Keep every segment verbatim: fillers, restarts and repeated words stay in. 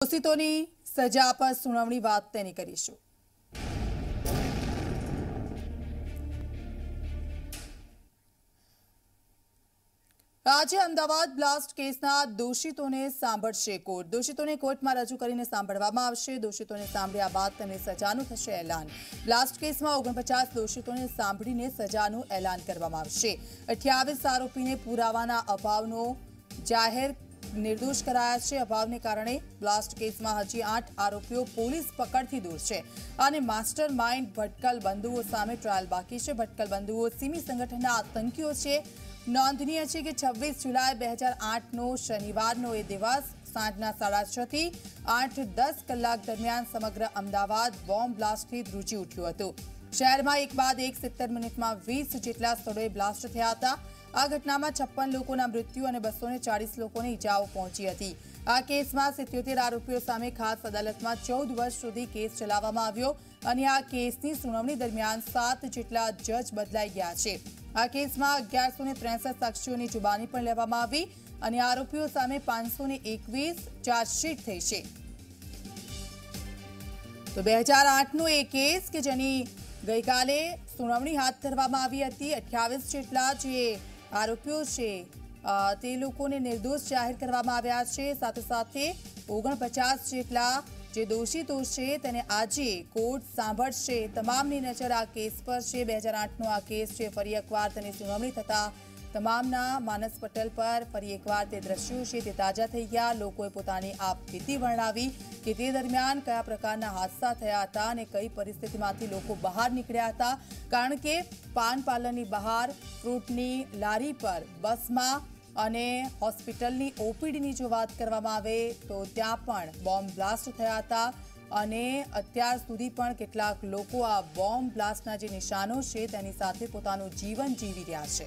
દોષિતોની સજા પર સુનાવણી વાત તેની કરીશું। આજે અમદાવાદ બ્લાસ્ટ કેસના દોષિતોને સાંભળશે કોર્ટ। દોષિતોને કોર્ટમાં રજૂ કરીને સાંભળવામાં આવશે। દોષિતોને સાંભળ્યા બાદ તેમને સજાનું થશે એલાન। બ્લાસ્ટ કેસમાં ઓગણપચાસ દોષિતોને સાંભળીને સજાનું એલાન કરવામાં આવશે। અઠ્યાવીસ આરોપીને પુરાવાના અભાવનો જાહેર निर्दोष कराया है। अभाव कारण ब्लास्ट केस में हजी आठ आरोपीओ पुलिस पकड़थी दूर है और मास्टर माइंड भटकल बंधुओं सामे ट्रायल बाकी है। भटकल बंधुओ सिमी संगठन आतंकीओ है। नोंधनीय है कि छब्बीस जुलाई बे हज़ार आठ नो शनिवार नो ए दिवस सांजना साढ़ा छ थी आठ दस कलाक दरमियान समग्र अमदावाद बॉम्ब ब्लास्ट थी ध्रुजी उठ्युं हतुं। शहर में एक बाद एक सित्तेर मिनिट में वीस जेटला स्थलोए ब्लास्ट थया हता। आ घटना में छप्पन लोगों मृत्यु और बसो ने चालीस लोगों ने इजाओ पहुंची थी। आ केस में सित्योतेर आरोपीओ सामे खास अदालत में चौदह वर्ष सुधी केस चलाववामां आव्यो अने आ केसनी सुनावणी दरमियान सात जेटला जज बदलाई गया है। आ केस में अगियार सौ ने त्रेसठ साक्षीओनी जुबानी पण लेवामां आवी अने आरोपीओ सामे पांच सौ ने एकवीस चार्जशीट थई छे। तो बे हज़ार आठ नो ए केस के जेनी गई काले सुनावणी हाथ धरवामां आवी हती। अठावीस जेटला जे आरोपीओ छे ते लोकोने निर्दोष जाहिर करवामां आव्या छे। साथे साथे ओगणपचास जेटला जे दोषितो छे तेने आजे कोर्ट सांभळशे। तमामनी नजर आ केस पर छे। बे हज़ार आठ नो आ केस छे फरी एकवार तेनी सुनावणी थता तमामना मानस पटल पर फरी एकवार ते दृश्यो छे ते ताजा थई गया। लोकोए पोतानी आपबीती वर्णवी कि ते दरमियान कया प्रकारना हादसा थया हता अने कई परिस्थितिमांथी लोको बहार निकळ्या हता। कारण के पान पार्लरनी बहार फ्रूटनी लारी पर बसमां अने होस्पिटलनी ओपीडीनी जो वात करवामां आवे तो त्यां पण बॉम्ब ब्लास्ट थया हता अने अत्यार सुधी पण केटलाक लोको आ बॉम्ब ब्लास्टना जे निशानो छे तेनी साथे पोतानुं जीवन जीवी रह्या छे।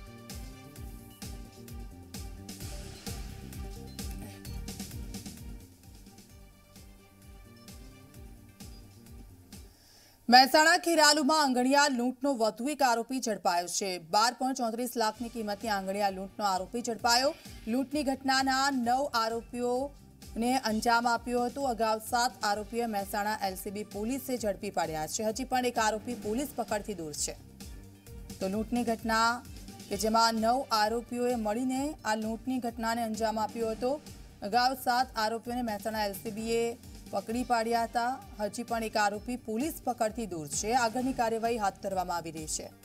મહેસાણા ખેરાલુમાં આંગણિયા લૂંટનો વધુ એક આરોપી ઝડપાયો છે। બાર પોઈન્ટ ચોત્રીસ લાખની કિંમતની આંગણિયા લૂંટનો આરોપી ઝડપાયો। લૂંટની ઘટનાના નવ આરોપીઓને અંજામ આપ્યો હતો। અગાઉ સાત આરોપીઓ મહેસાણા એલસીબી પોલીસે ઝડપી પાડ્યા છે। હજી પણ એક આરોપી પોલીસ પકડથી દૂર છે। તો લૂંટની ઘટના કે જેમાં નવ આરોપીઓએ મળીને આ લૂંટની ઘટનાને અંજામ આપ્યો હતો। અગાઉ સાત આરોપીઓને મહેસાણા એલસીબીએ पकड़ी पाड्या था। हजी पण एक आरोपी पुलिस पकड़थी दूर है। आगळनी कार्यवाही हाथ धरवामां आवी रही है।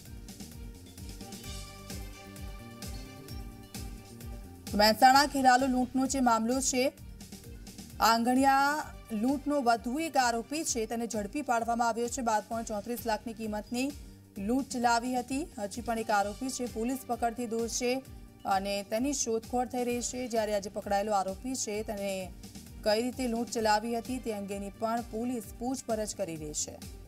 महेसाणा खेरालू लूंटनो जे मामलो है आंगणिया लूंटनो वधु एक आरोपी है तेने झड़पी पाडवामां आव्यो छे। बार पॉइंट चौत्रीस लाखनी किंमतनी लूंट चलावी हती। हजी पण एक आरोपी है पुलिस पकड़थी दूर है अने तेनी शोधखोळ थई रही है। ज्यारे आज पकड़ायेलो आरोपी है तेने कई रीते लूंट चलावी हती ते अंगेनी पण पुलिस पूछपरछ करी रही है।